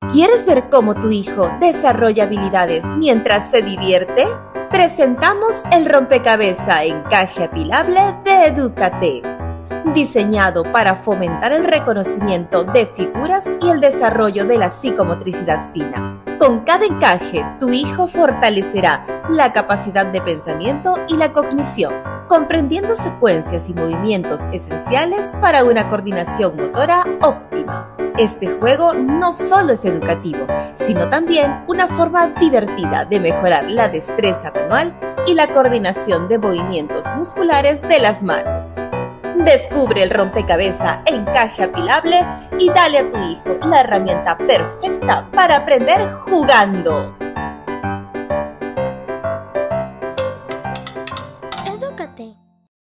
¿Quieres ver cómo tu hijo desarrolla habilidades mientras se divierte? Presentamos el rompecabezas encaje apilable de Educate, diseñado para fomentar el reconocimiento de figuras y el desarrollo de la psicomotricidad fina. Con cada encaje, tu hijo fortalecerá la capacidad de pensamiento y la cognición, comprendiendo secuencias y movimientos esenciales para una coordinación motora óptima. Este juego no solo es educativo, sino también una forma divertida de mejorar la destreza manual y la coordinación de movimientos musculares de las manos. Descubre el rompecabezas encaje apilable y dale a tu hijo la herramienta perfecta para aprender jugando.